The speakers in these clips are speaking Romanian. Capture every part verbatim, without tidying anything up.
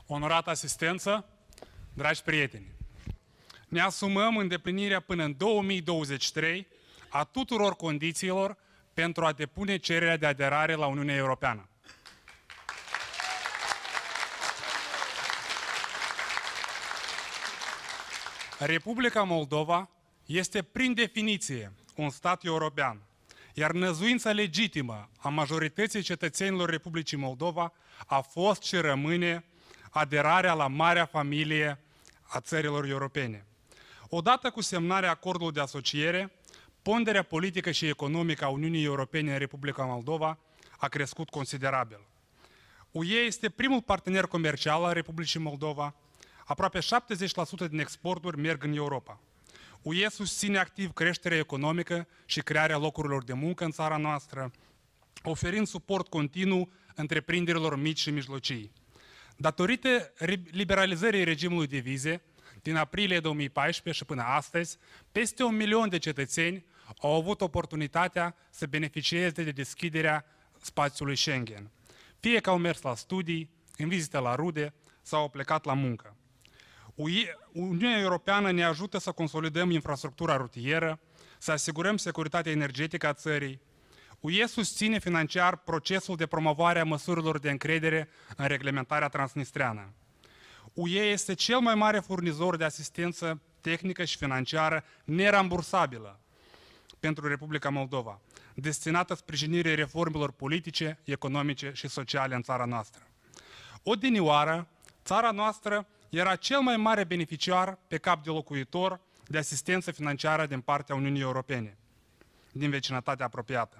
Onorată asistență, dragi prieteni, ne asumăm îndeplinirea până în două mii douăzeci și trei a tuturor condițiilor pentru a depune cererea de aderare la Uniunea Europeană. Republica Moldova este prin definiție un stat european, iar năzuința legitimă a majorității cetățenilor Republicii Moldova a fost și rămâne aderarea la marea familie a țărilor europene. Odată cu semnarea acordului de asociere, ponderea politică și economică a Uniunii Europene în Republica Moldova a crescut considerabil. U E este primul partener comercial al Republicii Moldova, aproape șaptezeci la sută din exporturi merg în Europa. U E susține activ creșterea economică și crearea locurilor de muncă în țara noastră, oferind suport continuu întreprinderilor mici și mijlocii. Datorită liberalizării regimului de vize, din aprilie două mii paisprezece și până astăzi, peste un milion de cetățeni au avut oportunitatea să beneficieze de deschiderea spațiului Schengen, fie că au mers la studii, în vizite la rude sau au plecat la muncă. Uniunea Europeană ne ajută să consolidăm infrastructura rutieră, să asigurăm securitatea energetică a țării. U E susține financiar procesul de promovare a măsurilor de încredere în reglementarea transnistreană. U E este cel mai mare furnizor de asistență tehnică și financiară nerambursabilă pentru Republica Moldova, destinată sprijinirii reformelor politice, economice și sociale în țara noastră. Odinioară, țara noastră era cel mai mare beneficiar pe cap de locuitor de asistență financiară din partea Uniunii Europene, din vecinătatea apropiată.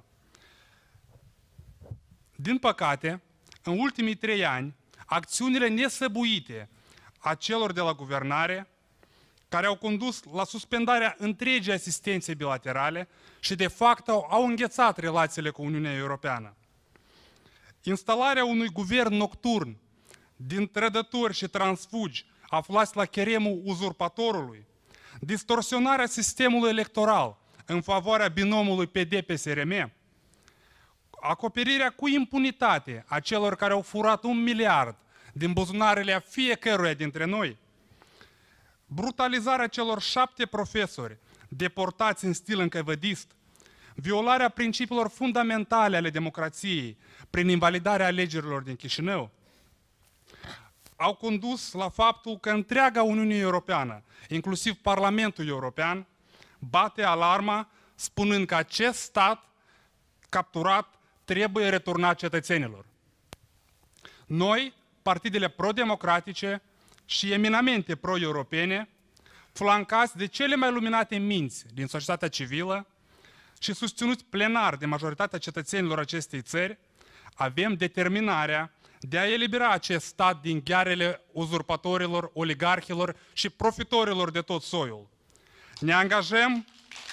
Din păcate, în ultimii trei ani, acțiunile nesăbuite a celor de la guvernare, care au condus la suspendarea întregii asistențe bilaterale și de fapt au, au înghețat relațiile cu Uniunea Europeană. Instalarea unui guvern nocturn din trădători și transfugi aflați la cheremul uzurpatorului, distorsionarea sistemului electoral în favoarea binomului P D P S R M, acoperirea cu impunitate a celor care au furat un miliard din buzunarele a fiecăruia dintre noi, brutalizarea celor șapte profesori deportați în stil încăvădist, violarea principiilor fundamentale ale democrației prin invalidarea alegerilor din Chișinău, au condus la faptul că întreaga Uniune Europeană, inclusiv Parlamentul European, bate alarma spunând că acest stat capturat trebuie returnat cetățenilor. Noi, partidele pro-democratice și eminamente pro-europene, flancați de cele mai luminate minți din societatea civilă și susținuți plenar de majoritatea cetățenilor acestei țări, avem determinarea de a elibera acest stat din ghearele uzurpatorilor, oligarhilor și profitorilor de tot soiul. Ne angajăm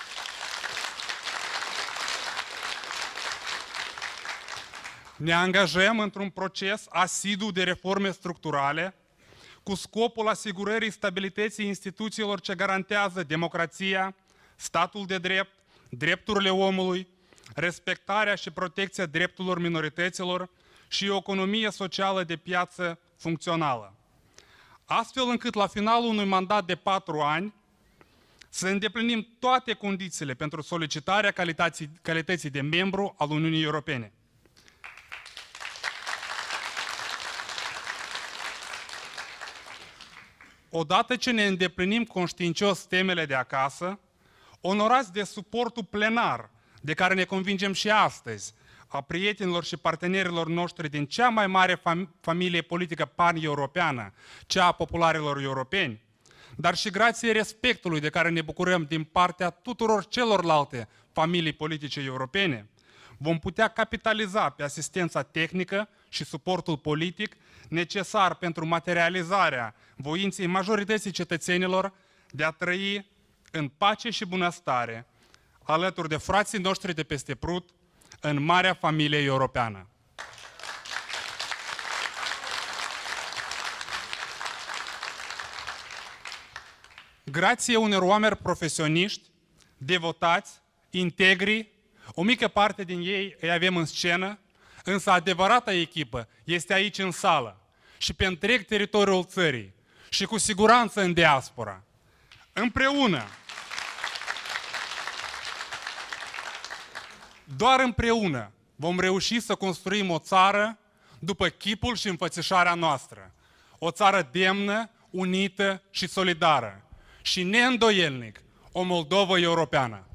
Ne angajăm într-un proces asidu de reforme structurale cu scopul asigurării stabilității instituțiilor ce garantează democrația, statul de drept, drepturile omului, respectarea și protecția drepturilor minorităților și o economie socială de piață funcțională. Astfel încât la finalul unui mandat de patru ani să îndeplinim toate condițiile pentru solicitarea calității, calității de membru al Uniunii Europene. Odată ce ne îndeplinim conștiincios temele de acasă, onorați de suportul plenar de care ne convingem și astăzi, a prietenilor și partenerilor noștri din cea mai mare fam- familie politică pan-europeană, cea a popularilor europeni, dar și grație respectului de care ne bucurăm din partea tuturor celorlalte familii politice europene, vom putea capitaliza pe asistența tehnică și suportul politic necesar pentru materializarea voinței majorității cetățenilor de a trăi în pace și bunăstare, alături de frații noștri de peste Prut, în marea familie europeană. Grație unor oameni profesioniști, devotați, integri, o mică parte din ei îi avem în scenă, însă adevărata echipă este aici în sală și pe întreg teritoriul țării și cu siguranță în diaspora. Împreună, doar împreună vom reuși să construim o țară după chipul și înfățișarea noastră. O țară demnă, unită și solidară și neîndoielnic o Moldovă europeană.